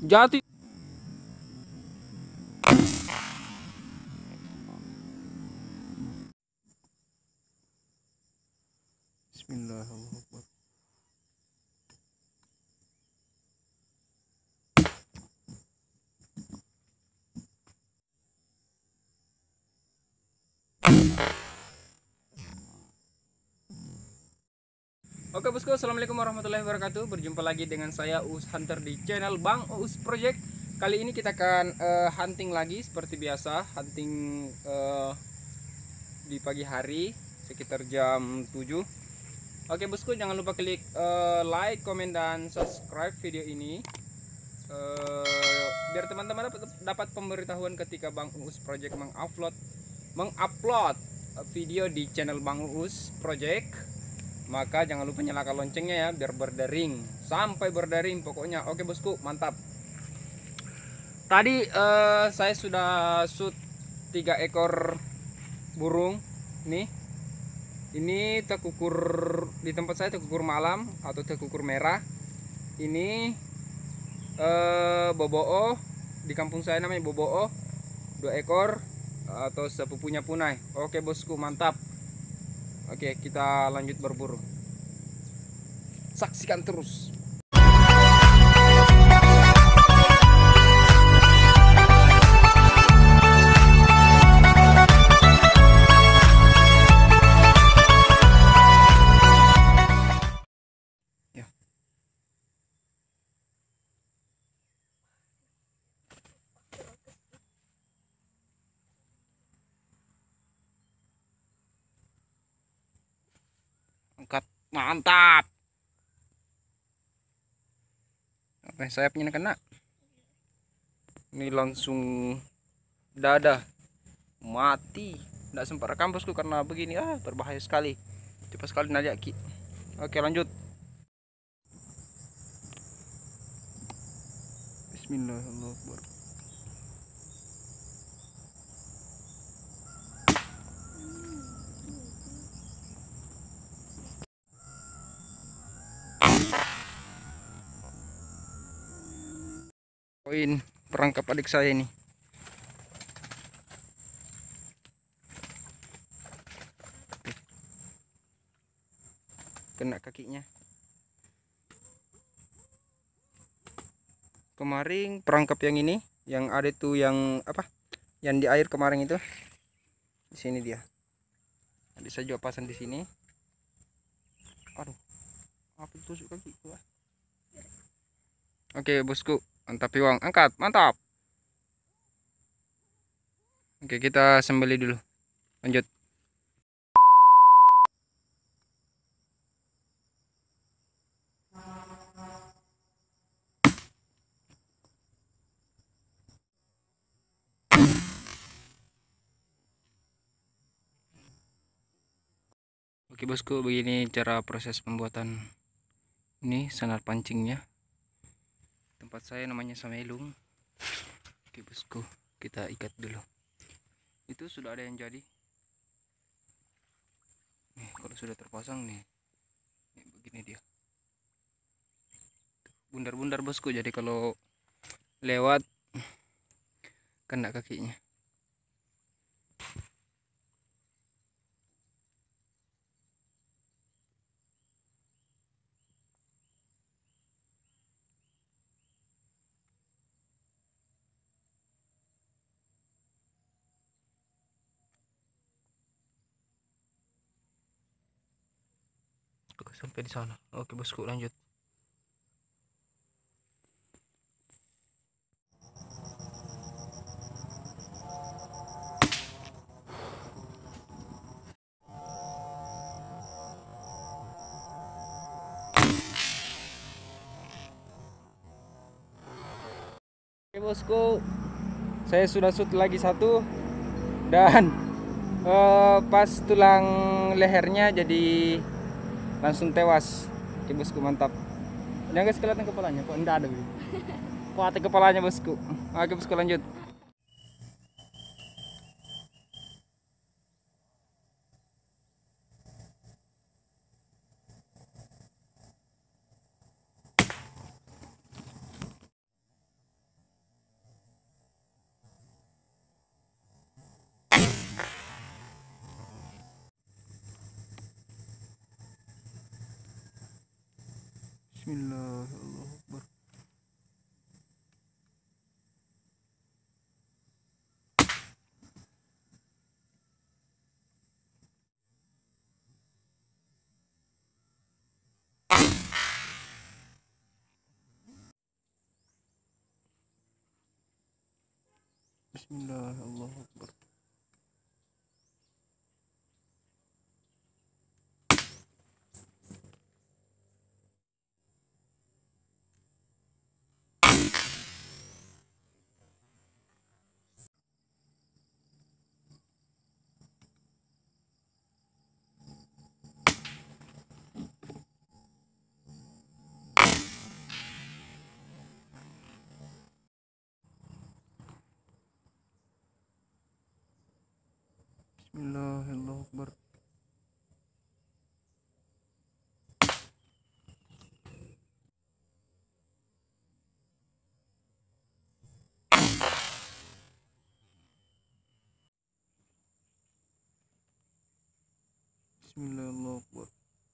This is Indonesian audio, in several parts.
Jatuh. Bismillahirrahmanirrahim. Oke bosku, assalamualaikum warahmatullahi wabarakatuh. Berjumpa lagi dengan saya Uus Hunter di channel Bang Uus Project. Kali ini kita akan hunting lagi seperti biasa, hunting di pagi hari sekitar jam 7. Oke bosku, jangan lupa klik like, komen, dan subscribe video ini biar teman-teman dapat pemberitahuan ketika Bang Uus Project mengupload video di channel Bang Uus Project. Maka jangan lupa nyalakan loncengnya ya, biar berdering sampai berdering pokoknya. Oke bosku, mantap. Tadi saya sudah shoot 3 ekor burung nih. Ini tekukur di tempat saya, tekukur malam atau tekukur merah. Ini boboo, di kampung saya namanya boboo, 2 ekor atau sepupunya punai. Oke bosku, mantap. Oke, kita lanjut berburu. Saksikan terus. Ya. Angkat, mantap. Apa sayapnya kena? Ini langsung dada mati. Tidak sempat rekam bosku karena begini berbahaya sekali. Cepat sekali najaki. Oke, lanjut. Bismillahirrahmanirrahim. Poin perangkap adik saya ini. Kena kakinya. Kemarin perangkap yang ini, yang ada tuh yang apa? Yang di air kemarin itu. Di sini dia. Ada saya juga pasang di sini. Aduh. Apa tusuk kaki gua? Oke, bosku. Mantap Iwang, angkat, mantap. Oke, kita sembeli dulu. Lanjut. Oke bosku, begini cara proses pembuatan ini sanar pancingnya. Tempat saya namanya Samelung. Oke bosku, kita ikat dulu. Itu sudah ada yang jadi. Nih, kalau sudah terpasang nih, begini dia. Bundar-bundar bosku, jadi kalau lewat kena kakinya. Sampai di sana. Oke bosku, lanjut. Oke bosku, saya sudah shoot lagi satu dan pas tulang lehernya jadi langsung tewas. Oke bosku, mantap. Jangan kelihatan kepalanya, kok enggak ada. Kok hati kepalanya bosku. Oke bosku, lanjut. Bismillah, Allahu Akbar. Bismillah, Allahu Akbar. Bismillah, Allahu Akbar. Bismillah, Allahu Akbar.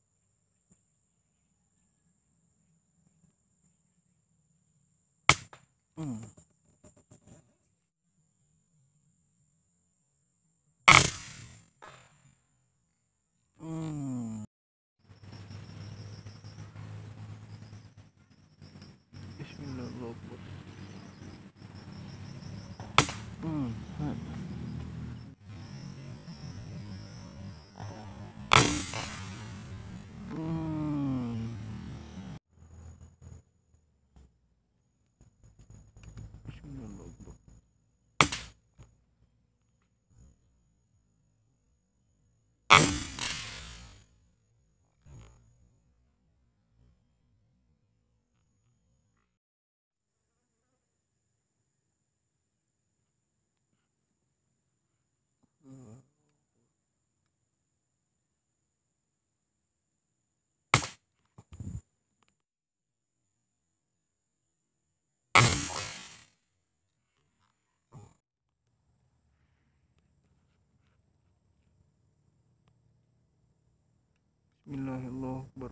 Hmm. Hmm. Bismillah, Allahu Akbar. Hmm. Hmm. Hmm. Bismillah, Allahu Akbar. Bismillah, Allahu Akbar.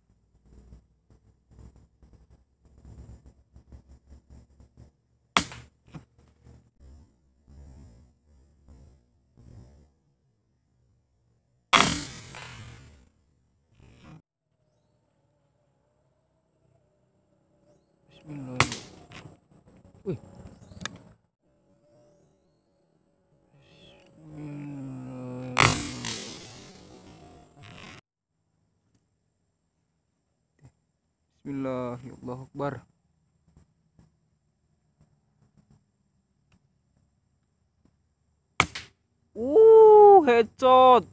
Bismillah. Wih. Bismillah. Bismillah, Allahu Akbar. Headshot.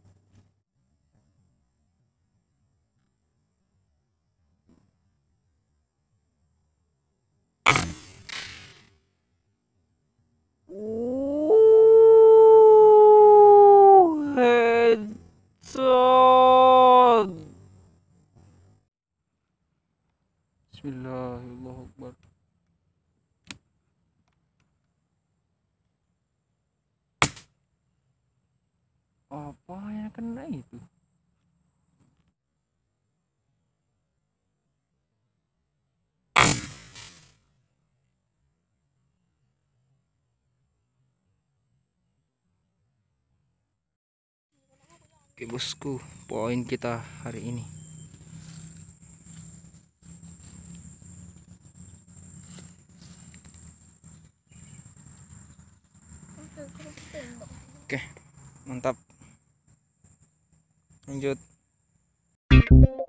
Headshot. Bismillah, Allahu Akbar. Apa yang kena itu? Oke bosku, poin kita hari ini. Oke, mantap. Lanjut.